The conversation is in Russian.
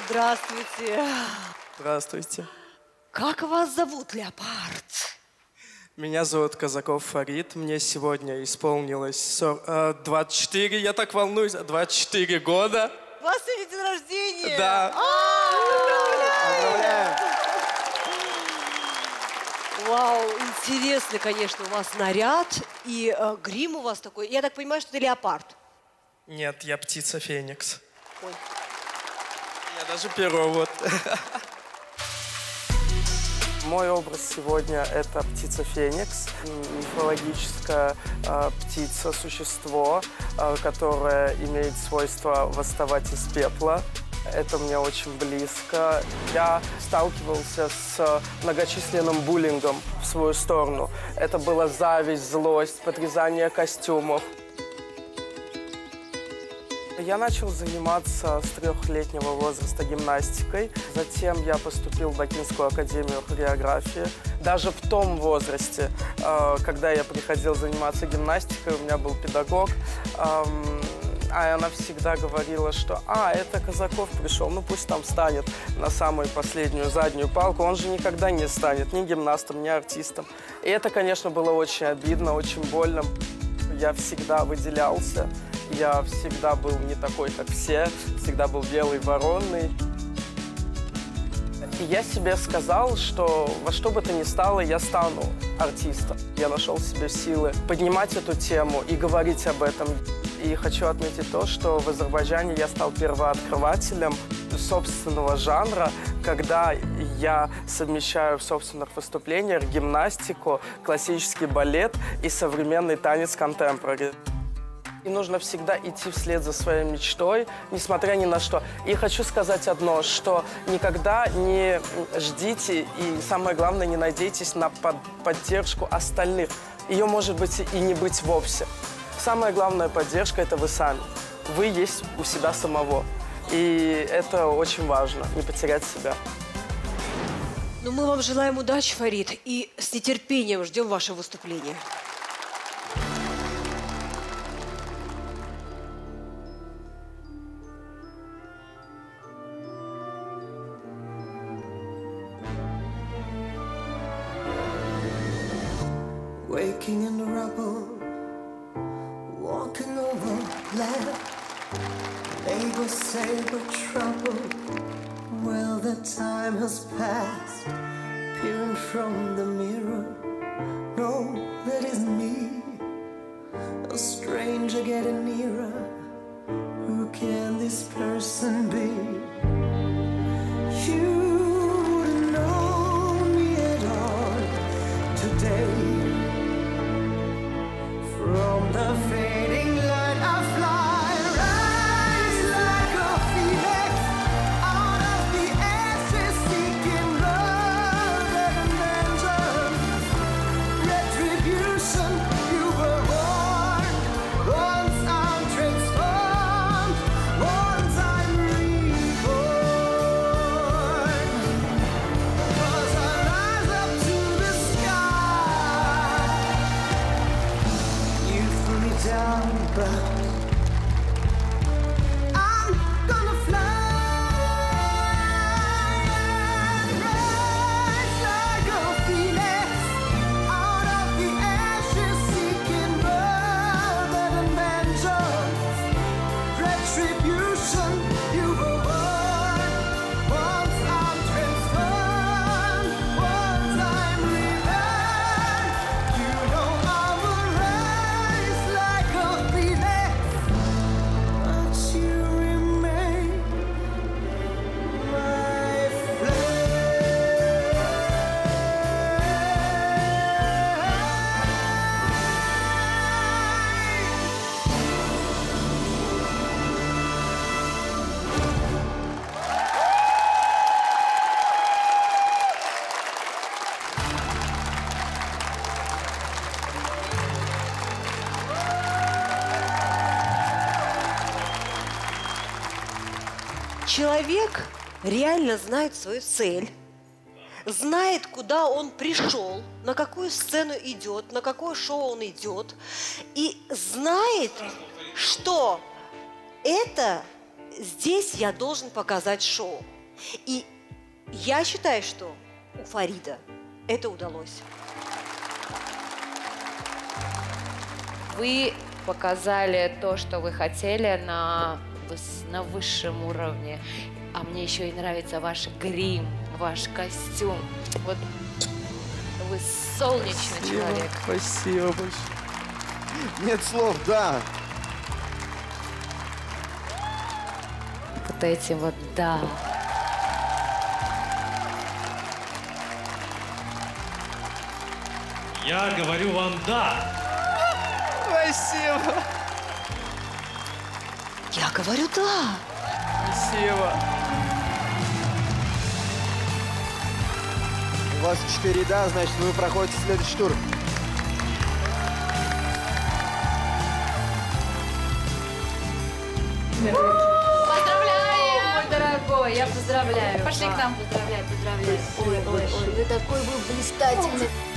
Здравствуйте. Здравствуйте. Как вас зовут, Леопард? Меня зовут Казаков Фарид. Мне сегодня исполнилось 24, я так волнуюсь, 24 года. У вас сегодня день рождения? Да. Поздравляем! Вау, интересный, конечно, у вас наряд и грим у вас такой. Я так понимаю, что это леопард. Нет, я птица Феникс. Ой. Я даже перо вот. Мой образ сегодня – это птица Феникс, мифологическая птица, существо, которое имеет свойство восставать из пепла. Это мне очень близко. Я сталкивался с многочисленным буллингом в свою сторону. Это была зависть, злость, подрезание костюмов. Я начал заниматься с 3-летнего возраста гимнастикой. Затем я поступил в Бакинскую академию хореографии. Даже в том возрасте, когда я приходил заниматься гимнастикой, у меня был педагог, а она всегда говорила, что это Казаков пришел, ну пусть там станет на самую последнюю заднюю палку. Он же никогда не станет ни гимнастом, ни артистом. И это, конечно, было очень обидно, очень больно. Я всегда выделялся. Я всегда был не такой, как все, всегда был белый, воронный. И я себе сказал, что во что бы то ни стало, я стану артистом. Я нашел в себе силы поднимать эту тему и говорить об этом. И хочу отметить то, что в Азербайджане я стал первооткрывателем собственного жанра, когда я совмещаю в собственных выступлениях гимнастику, классический балет и современный танец контемпорари. И нужно всегда идти вслед за своей мечтой, несмотря ни на что. И хочу сказать одно, что никогда не ждите и, самое главное, не надейтесь на поддержку остальных. Ее может быть и не быть вовсе. Самая главная поддержка – это вы сами. Вы есть у себя самого. И это очень важно, не потерять себя. Ну, мы вам желаем удачи, Фарид, и с нетерпением ждем ваше выступление. Waking in the rubble, walking over land. Neighbors say we're trouble. Well, the time has passed. Peering from the mirror, no, that isn't me. A stranger getting nearer. Who can this person be? You wouldn't know me at all today. From the fading light I fly, rise like a phoenix, out of the ashes seeking love and vengeance. Retribution, you were born. Once I'm transformed, once I'm reborn. 'Cause I rise up to the sky. You threw me down, but I'm gonna fly and rise like a phoenix, out of the ashes seeking love and vengeance. Retribution, you were born. Once I'm transformed, once I'm reborn. You know I will rise like a phoenix, but you remain my flame. Человек реально знает свою цель, знает, куда он пришел, на какую сцену идет, на какое шоу он идет, и знает, что это здесь я должен показать шоу. И я считаю, что у Фарида это удалось. Вы показали то, что вы хотели на высшем уровне. А мне еще и нравится ваш грим, ваш костюм. Вот вы солнечный человек. Спасибо большое. Нет слов, да. Вот этим вот да. Я говорю вам да. Спасибо. Я говорю да. Спасибо. У вас 4 да, значит, вы проходите следующий тур. Поздравляю, мой дорогой, я поздравляю. Пошли к нам. Поздравляю. Ой, вы такой был блистательный.